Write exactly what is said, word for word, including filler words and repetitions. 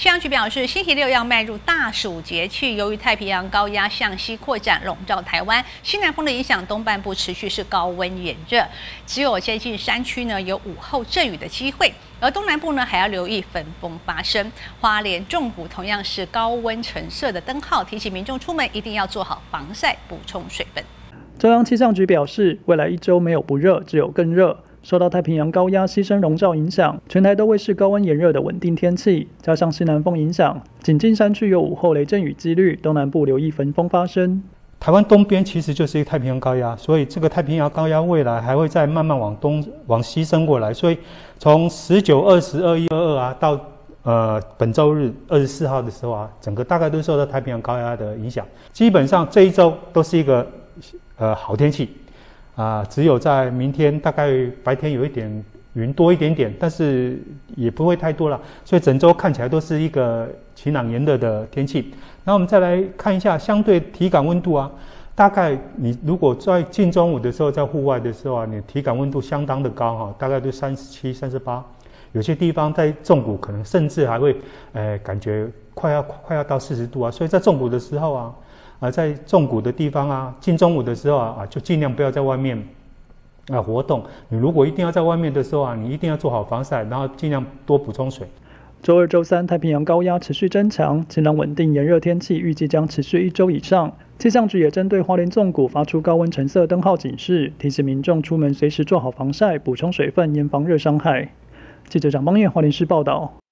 气象局表示，星期六要迈入大暑节气，由于太平洋高压向西扩展，笼罩台湾，西南风的影响，东半部持续是高温炎热，只有接近山区呢有午后阵雨的机会，而东南部呢还要留意焚风发生。花莲纵谷同样是高温橙色的灯号，提醒民众出门一定要做好防晒，补充水分。 中央气象局表示，未来一周没有不热，只有更热。受到太平洋高压西伸笼罩影响，全台都会是高温炎热的稳定天气，加上西南风影响，仅近山区有午后雷阵雨几率，东南部留意焚风发生。 台湾东边其实就是一个太平洋高压，所以这个太平洋高压未来还会再慢慢往东往西伸过来，所以从十九、二十、二一、二二啊到呃本周日二十四号的时候啊，整个大概都受到太平洋高压的影响，基本上这一周都是一个呃好天气。啊，只有在明天大概白天有一点云多一点点，但是也不会太多了，所以整周看起来都是一个晴朗炎热的天气。那我们再来看一下相对体感温度啊，大概你如果在近中午的时候在户外的时候啊，你体感温度相当的高哈，大概都三十七、三十八，有些地方在纵谷可能甚至还会，呃，感觉快要快要到四十度啊，所以在纵谷的时候啊。啊，在纵谷的地方啊，近中午的时候啊，啊就尽量不要在外面啊活动。你如果一定要在外面的时候啊，你一定要做好防晒，然后尽量多补充水。 周二、周三，太平洋高压持续增强，晴朗稳定炎热天气预计将持续一周以上。气象局也针对花莲纵谷发出高温橙色灯号警示，提醒民众出门随时做好防晒，补充水分，严防热伤害。记者蒋邦彦花莲市报道。